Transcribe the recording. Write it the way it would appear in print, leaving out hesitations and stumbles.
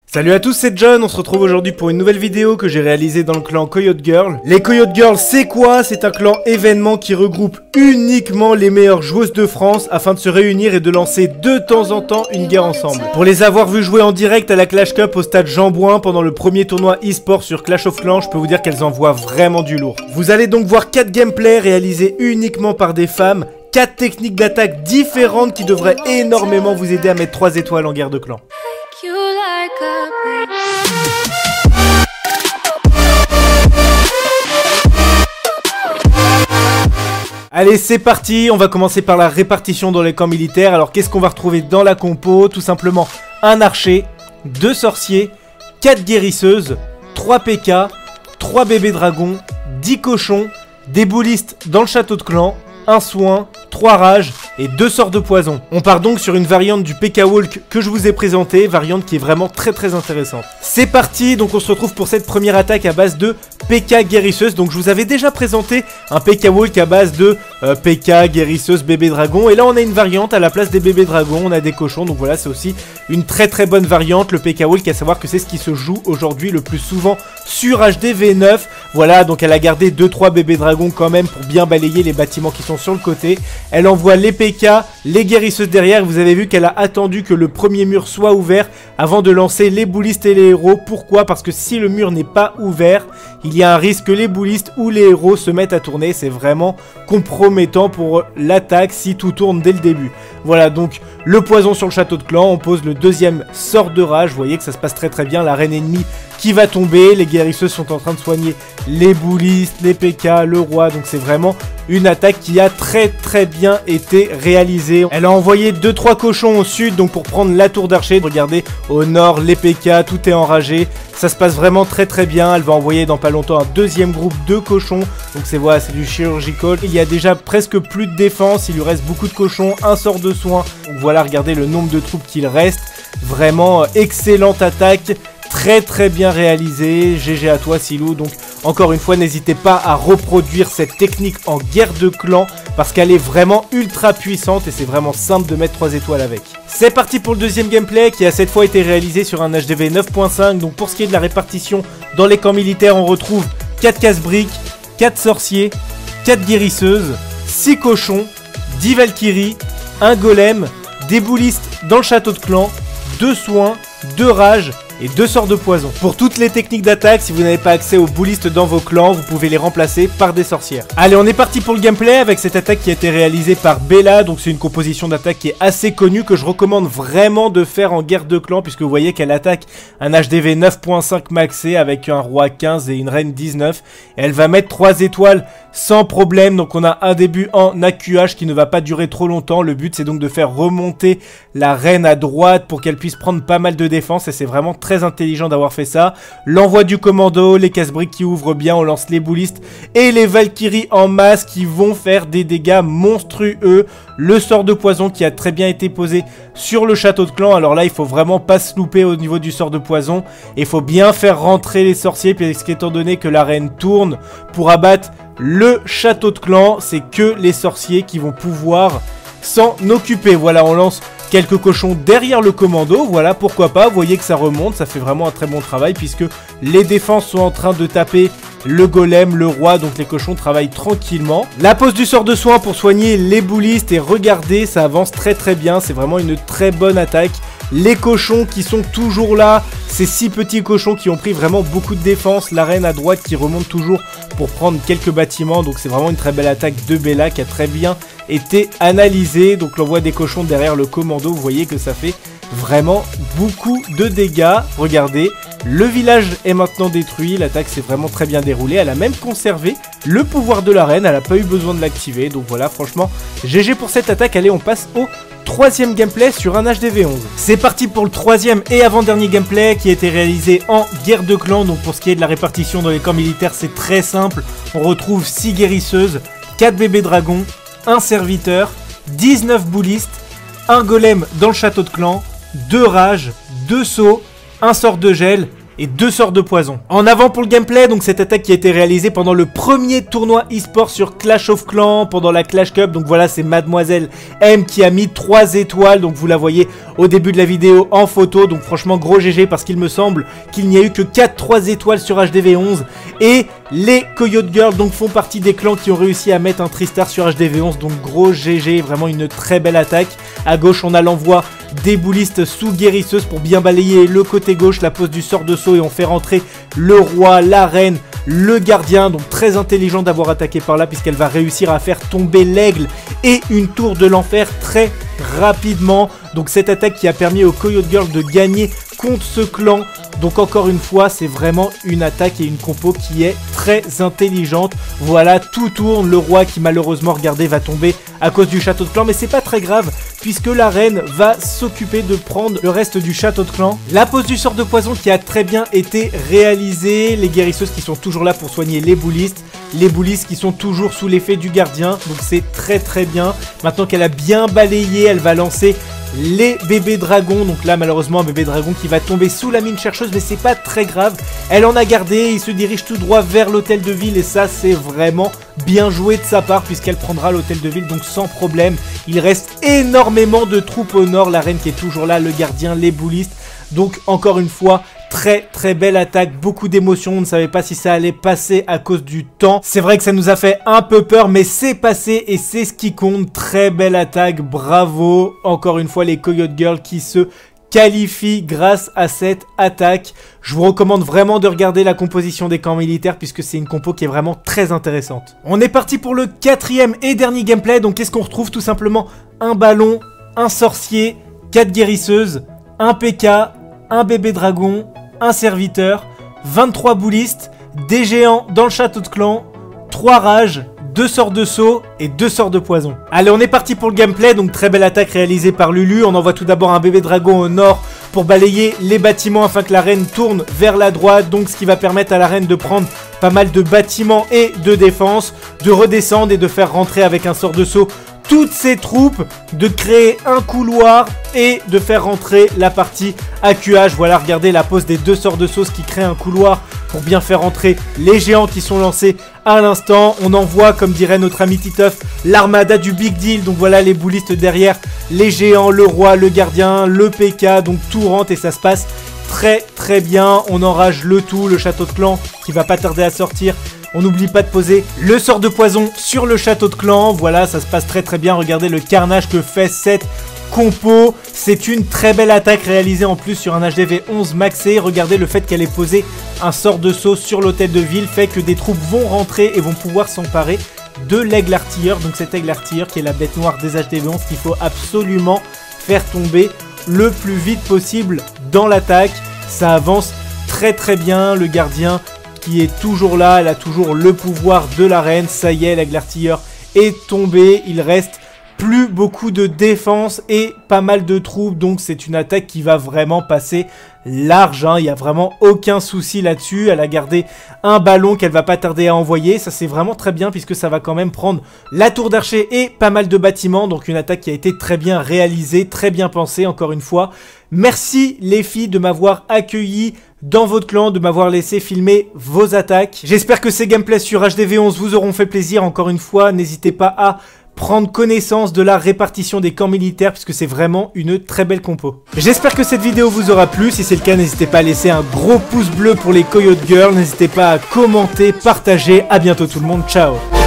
Salut à tous, c'est John, on se retrouve aujourd'hui pour une nouvelle vidéo que j'ai réalisée dans le clan Coyote Girl. Les Coyote Girls, c'est quoi? C'est un clan événement qui regroupe uniquement les meilleures joueuses de France afin de se réunir et de lancer de temps en temps une guerre ensemble. Pour les avoir vues jouer en direct à la Clash Cup au stade Jean Bouin pendant le premier tournoi e-sport sur Clash of Clans, je peux vous dire qu'elles envoient vraiment du lourd. Vous allez donc voir 4 gameplays réalisés uniquement par des femmes, 4 techniques d'attaque différentes qui devraient énormément vous aider à mettre 3 étoiles en guerre de clan. Allez, c'est parti, on va commencer par la répartition dans les camps militaires. Alors qu'est-ce qu'on va retrouver dans la compo? Tout simplement un archer, 2 sorciers, 4 guérisseuses, 3 PK, 3 bébés dragons, 10 cochons, des boulistes dans le château de clan, 1 soin, 3 rages et 2 sorts de poison. On part donc sur une variante du PK Walk que je vous ai présenté, variante qui est vraiment très intéressante. C'est parti, donc on se retrouve pour cette première attaque à base de PK guérisseuse. Donc je vous avais déjà présenté un PK Walk à base de PK guérisseuse bébé dragon. Et là on a une variante, à la place des bébés dragons, on a des cochons. Donc voilà, c'est aussi une très bonne variante, le PK Walk, à savoir que c'est ce qui se joue aujourd'hui le plus souvent sur HD V9. Voilà, donc elle a gardé 2-3 bébés dragons quand même pour bien balayer les bâtiments qui sont sur le côté. Elle envoie les PK, les guérisseuses derrière. Vous avez vu qu'elle a attendu que le premier mur soit ouvert avant de lancer les boulistes et les héros. Pourquoi? Parce que si le mur n'est pas ouvert, il y a un risque que les boulistes ou les héros se mettent à tourner. C'est vraiment compromettant pour l'attaque si tout tourne dès le début. Voilà, donc le poison sur le château de clan. On pose le deuxième sort de rage. Vous voyez que ça se passe très bien. La reine ennemie qui va tomber. Les guérisseuses sont en train de soigner les boulistes, les PK, le roi. Donc c'est vraiment une attaque qui a très bien été réalisée. Elle a envoyé 2-3 cochons au sud donc pour prendre la tour d'archer. Regardez, au nord, les PK, tout est enragé. Ça se passe vraiment très bien. Elle va envoyer dans pas longtemps un deuxième groupe de cochons. Donc c'est voilà, c'est du chirurgical. Il y a déjà presque plus de défense. Il lui reste beaucoup de cochons, un sort de soin. Donc voilà, regardez le nombre de troupes qu'il reste. Vraiment excellente attaque. Très bien réalisé, GG à toi Silou. Donc encore une fois, n'hésitez pas à reproduire cette technique en guerre de clan parce qu'elle est vraiment ultra puissante et c'est vraiment simple de mettre 3 étoiles avec. C'est parti pour le deuxième gameplay qui a cette fois été réalisé sur un HDV 9.5. Donc pour ce qui est de la répartition dans les camps militaires, on retrouve 4 casse-briques, 4 sorciers, 4 guérisseuses, 6 cochons, 10 valkyries, 1 golem, des boulistes dans le château de clan, 2 soins, 2 rages et 2 sorts de poison. Pour toutes les techniques d'attaque, si vous n'avez pas accès aux boulistes dans vos clans, vous pouvez les remplacer par des sorcières. Allez, on est parti pour le gameplay avec cette attaque qui a été réalisée par Bella. Donc c'est une composition d'attaque qui est assez connue, que je recommande vraiment de faire en guerre de clan, puisque vous voyez qu'elle attaque un HDV 9.5 maxé avec un roi 15 et une reine 19. Et elle va mettre 3 étoiles sans problème. Donc on a un début en AQH qui ne va pas durer trop longtemps. Le but c'est donc de faire remonter la reine à droite pour qu'elle puisse prendre pas mal de défense et c'est vraiment très intelligent d'avoir fait ça. L'envoi du commando, les casse-briques qui ouvrent bien, on lance les boulistes et les valkyries en masse qui vont faire des dégâts monstrueux. Le sort de poison qui a très bien été posé sur le château de clan. Alors là, il faut vraiment pas se louper au niveau du sort de poison. Il faut bien faire rentrer les sorciers puisqu'étant donné que la reine tourne pour abattre le château de clan, c'est que les sorciers qui vont pouvoir s'en occuper. Voilà, on lance quelques cochons derrière le commando, voilà, pourquoi pas, vous voyez que ça remonte, ça fait vraiment un très bon travail puisque les défenses sont en train de taper le golem, le roi, donc les cochons travaillent tranquillement. La pose du sort de soin pour soigner les boulistes et regardez, ça avance très bien, c'est vraiment une très bonne attaque. Les cochons qui sont toujours là, ces 6 petits cochons qui ont pris vraiment beaucoup de défense, la reine à droite qui remonte toujours pour prendre quelques bâtiments, donc c'est vraiment une très belle attaque de Bella qui a très bien été analysée. Donc l'envoi des cochons derrière le commando, vous voyez que ça fait vraiment beaucoup de dégâts. Regardez, le village est maintenant détruit, l'attaque s'est vraiment très bien déroulée, elle a même conservé le pouvoir de la reine, elle n'a pas eu besoin de l'activer, donc voilà, franchement, GG pour cette attaque. Allez, on passe au troisième gameplay sur un HDV11. C'est parti pour le troisième et avant-dernier gameplay qui a été réalisé en guerre de clan. Donc pour ce qui est de la répartition dans les camps militaires, c'est très simple, on retrouve 6 guérisseuses, 4 bébés dragons, 1 serviteur, 19 boulistes, 1 golem dans le château de clan, 2 rages, 2 sauts, 1 sort de gel et 2 sorts de poison. En avant pour le gameplay, donc cette attaque qui a été réalisée pendant le premier tournoi e-sport sur Clash of Clans, pendant la Clash Cup. Donc voilà, c'est Mademoiselle M qui a mis 3 étoiles, donc vous la voyez au début de la vidéo en photo. Donc franchement gros GG, parce qu'il me semble qu'il n'y a eu que 4 3 étoiles sur HDV11. Et les Coyote Girls donc font partie des clans qui ont réussi à mettre un Tristar sur HDV11. Donc gros GG, vraiment une très belle attaque. À gauche on a l'envoi des boulistes sous guérisseuse pour bien balayer le côté gauche, la pose du sort de saut, et on fait rentrer le roi, la reine, le gardien. Donc très intelligent d'avoir attaqué par là, puisqu'elle va réussir à faire tomber l'aigle et une tour de l'enfer très rapidement. Donc cette attaque qui a permis aux Coyote Girls de gagner contre ce clan. Donc encore une fois, c'est vraiment une attaque et une compo qui est très intelligente. Voilà, tout tourne. Le roi qui malheureusement, regardez, va tomber à cause du château de clan. Mais c'est pas très grave, puisque la reine va s'occuper de prendre le reste du château de clan. La pose du sort de poison qui a très bien été réalisée. Les guérisseuses qui sont toujours là pour soigner les boulistes. Les boulistes qui sont toujours sous l'effet du gardien. Donc c'est très très bien. Maintenant qu'elle a bien balayé, elle va lancer les bébés dragons. Donc là malheureusement un bébé dragon qui va tomber sous la mine chercheuse, mais c'est pas très grave, elle en a gardé. Il se dirige tout droit vers l'hôtel de ville, et ça c'est vraiment bien joué de sa part, puisqu'elle prendra l'hôtel de ville donc sans problème. Il reste énormément de troupes au nord, la reine qui est toujours là, le gardien, les boulistes. Donc encore une fois, très très belle attaque, beaucoup d'émotions. On ne savait pas si ça allait passer à cause du temps. C'est vrai que ça nous a fait un peu peur, mais c'est passé et c'est ce qui compte. Très belle attaque, bravo. Encore une fois les Coyote Girls qui se qualifient grâce à cette attaque. Je vous recommande vraiment de regarder la composition des camps militaires, puisque c'est une compo qui est vraiment très intéressante. On est parti pour le 4e et dernier gameplay. Donc qu'est-ce qu'on retrouve? Tout simplement un ballon, un sorcier, 4 guérisseuses, un PK, un bébé dragon, un serviteur, 23 boulistes, des géants dans le château de clan, 3 rages, 2 sorts de saut et 2 sorts de poison. Allez, on est parti pour le gameplay. Donc très belle attaque réalisée par Lulu. On envoie tout d'abord un bébé dragon au nord pour balayer les bâtiments afin que la reine tourne vers la droite. Donc ce qui va permettre à la reine de prendre pas mal de bâtiments et de défense, de redescendre et de faire rentrer avec un sort de saut toutes ses troupes, de créer un couloir et de faire rentrer la partie AQH. Voilà, regardez la pose des 2 sorts de sauce qui crée un couloir pour bien faire rentrer les géants qui sont lancés à l'instant. On envoie, comme dirait notre ami Titeuf, l'armada du Big Deal. Donc voilà les boulistes derrière, les géants, le roi, le gardien, le PK. Donc tout rentre et ça se passe très très bien. On enrage le tout, le château de clan qui va pas tarder à sortir. On n'oublie pas de poser le sort de poison sur le château de clan. Voilà, ça se passe très très bien. Regardez le carnage que fait cette compo. C'est une très belle attaque réalisée en plus sur un HDV11 maxé. Regardez le fait qu'elle ait posé un sort de saut sur l'hôtel de ville fait que des troupes vont rentrer et vont pouvoir s'emparer de l'aigle artilleur. Donc cet aigle artilleur qui est la bête noire des HDV11 qu'il faut absolument faire tomber le plus vite possible dans l'attaque. Ça avance très très bien. Le gardien qui est toujours là, elle a toujours le pouvoir de la reine. Ça y est, l'aigle artilleur est tombé. Il reste plus beaucoup de défense et pas mal de troupes. Donc c'est une attaque qui va vraiment passer large, hein. Il n'y a vraiment aucun souci là-dessus. Elle a gardé un ballon qu'elle va pas tarder à envoyer. Ça c'est vraiment très bien, puisque ça va quand même prendre la tour d'archer et pas mal de bâtiments. Donc une attaque qui a été très bien réalisée, très bien pensée encore une fois. Merci les filles de m'avoir accueilli dans votre clan, de m'avoir laissé filmer vos attaques. J'espère que ces gameplays sur HDV11 vous auront fait plaisir. Encore une fois, n'hésitez pas à prendre connaissance de la répartition des camps militaires, puisque c'est vraiment une très belle compo. J'espère que cette vidéo vous aura plu. Si c'est le cas, n'hésitez pas à laisser un gros pouce bleu pour les Coyote Girls. N'hésitez pas à commenter, partager. À bientôt tout le monde. Ciao.